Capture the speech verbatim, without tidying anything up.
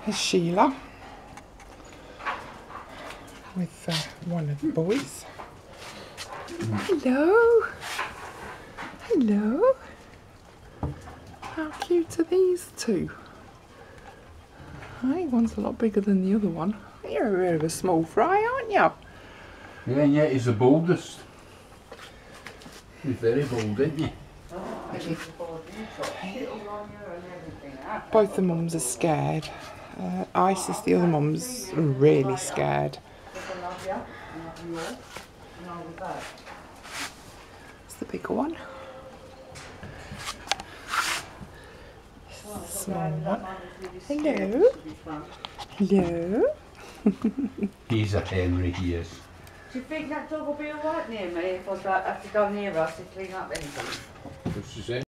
There's Sheila with uh, one of the boys. Hello. Hello. How cute are these two? Hey, one's a lot bigger than the other one. You're a bit of a small fry, aren't you? Yeah, and yet he's the boldest. He's very bold, isn't he? Both the mums are scared. Uh, Isis, the other mum's really scared. It's the bigger one. This is the small one. Hello. Hello. He's a Henry, he is. Do you think that dog will be alright near me if I have to go near us if we have anything? What's she saying?